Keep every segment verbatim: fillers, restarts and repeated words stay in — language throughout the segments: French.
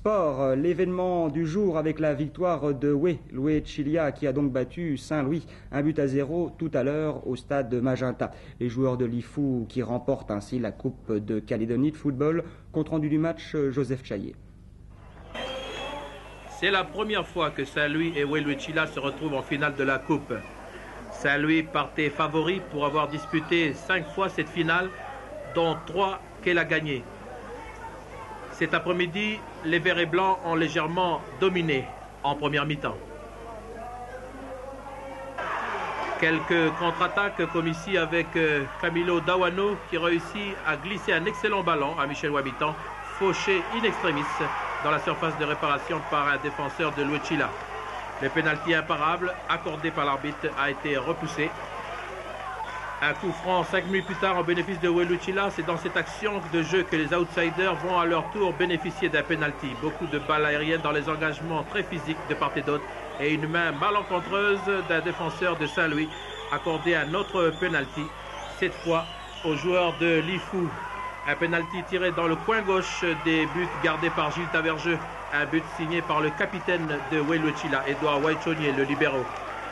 Sport, l'événement du jour avec la victoire de Oué, Loué Chilia qui a donc battu Saint-Louis, un but à zéro tout à l'heure au stade Magenta. Les joueurs de l'I F U qui remportent ainsi la Coupe de Calédonie de football. Compte rendu du match, Joseph Chaillet. C'est la première fois que Saint-Louis et Oué Loué Chilia se retrouvent en finale de la Coupe. Saint-Louis partait favori pour avoir disputé cinq fois cette finale, dont trois qu'elle a gagnées. Cet après-midi, les Verts et Blancs ont légèrement dominé en première mi-temps. Quelques contre-attaques comme ici avec Camilo Dawano qui réussit à glisser un excellent ballon à Michel Wabitan, fauché in extremis dans la surface de réparation par un défenseur de Loué Chilia. Le pénalty imparable accordé par l'arbitre a été repoussé. Un coup franc cinq minutes plus tard en bénéfice de Oué Loué Chilia. C'est dans cette action de jeu que les outsiders vont à leur tour bénéficier d'un pénalty. Beaucoup de balles aériennes dans les engagements très physiques de part et d'autre. Et une main malencontreuse d'un défenseur de Saint-Louis accordé un autre pénalty. Cette fois aux joueurs de l'I F U. Un pénalty tiré dans le coin gauche des buts gardés par Gilles Tavergeux. Un but signé par le capitaine de Oué Loué Chilia, Edouard Waichonier, le libéro.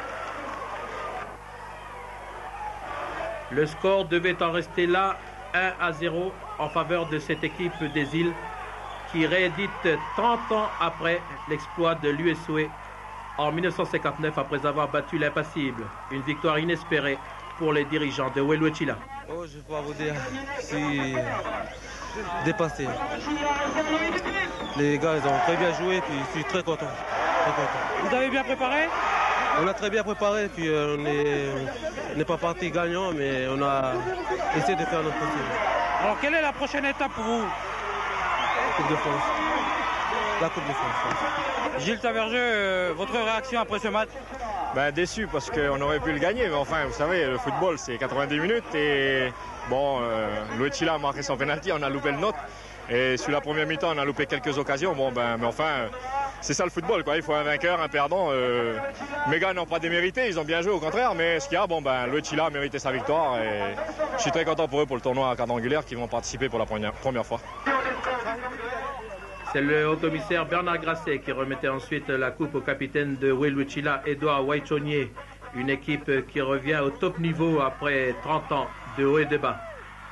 Le score devait en rester là, un à zéro, en faveur de cette équipe des îles qui réédite trente ans après l'exploit de l'U S O E en mille neuf cent cinquante-neuf après avoir battu l'impassible. Une victoire inespérée pour les dirigeants de Oué Loué Chilia. Oh, je ne vais pas vous dire, je suis dépassé. Les gars, ils ont très bien joué, puis je suis très content. Très content. Vous avez bien préparé? On a très bien préparé, puis euh, on n'est pas parti gagnant, mais on a essayé de faire notre possible. Alors, quelle est la prochaine étape pour vous? Coupe de France. La Coupe de France. Gilles Tavergeux, euh, votre réaction après ce match? Ben, déçu parce qu'on aurait pu le gagner, mais enfin, vous savez, le football, c'est quatre-vingt-dix minutes et bon, euh, Loué Chilia a marqué son penalty, on a loupé le nôtre. Et sur la première mi-temps, on a loupé quelques occasions. Bon, ben, mais enfin, c'est ça le football, quoi. Il faut un vainqueur, un perdant. Euh, mes gars n'ont pas démérité, ils ont bien joué, au contraire. Mais ce qu'il y a, bon, ben, Loué Chilia a mérité sa victoire. Et je suis très content pour eux pour le tournoi quadrangulaire qui vont participer pour la première, première fois. C'est le haut-commissaire Bernard Grasset qui remettait ensuite la coupe au capitaine de Oué Loué Chilia, Edouard Waichonier. Une équipe qui revient au top niveau après trente ans de haut et de bas.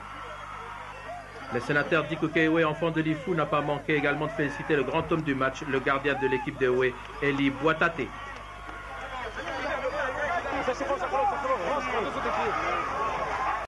Le sénateur Diko Kewe, enfant de l'I F U, n'a pas manqué également de féliciter le grand homme du match, le gardien de l'équipe de Oué, Eli Boitate.